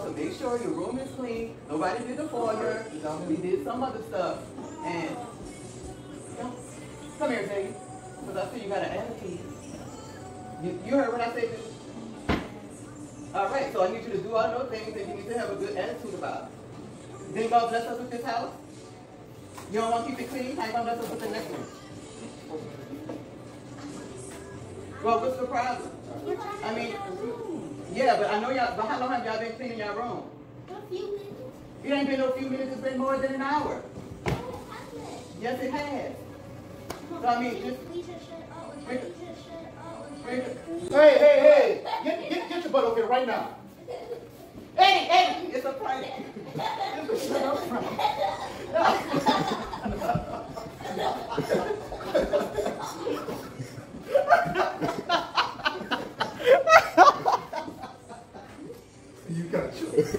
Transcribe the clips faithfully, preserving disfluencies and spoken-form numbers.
to make sure your room is clean. Nobody did the foyer. We did some other stuff. And come, come here, Ziggy. Because I see you got an attitude. You, you heard what I said? All right, so I need you to do all those things that you need to have a good attitude about. Then God bless us with this house? You don't want to keep it clean? How you going to bless us with the next one? Well, what's the problem? I mean, yeah, but I know y'all, but how long have y'all been cleaning your room? A few minutes. It ain't been no few minutes, it's been more than an hour. No, it hasn't. Yes, it has. So, I mean, just... We should shut up. We should shut up. Hey, hey, hey! Get, get, get your butt over here right now. Eddie, Eddie, it's a prank. It's a shut up prank. You got a choice.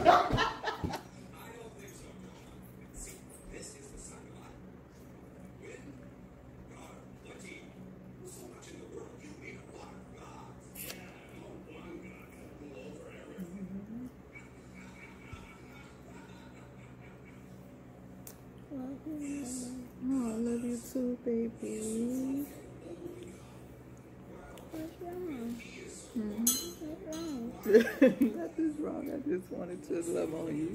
Oh, I love you too, baby. What's wrong? Hmm? What's wrong? Nothing's wrong. I just wanted to love on you.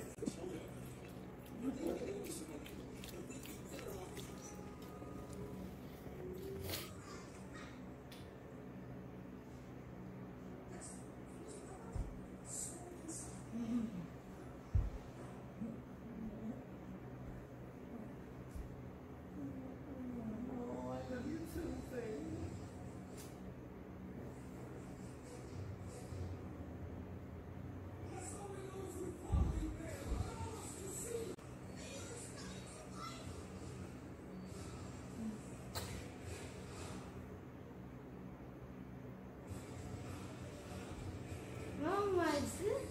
Oh my goodness.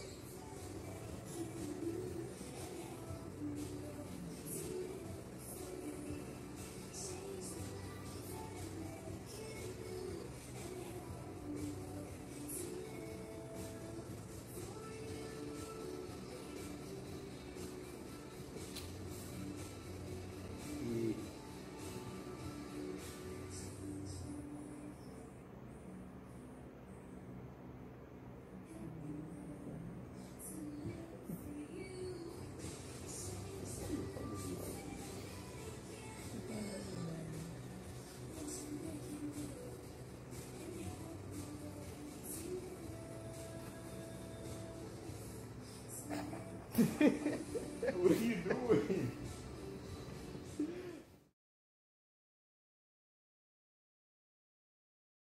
What are you doing?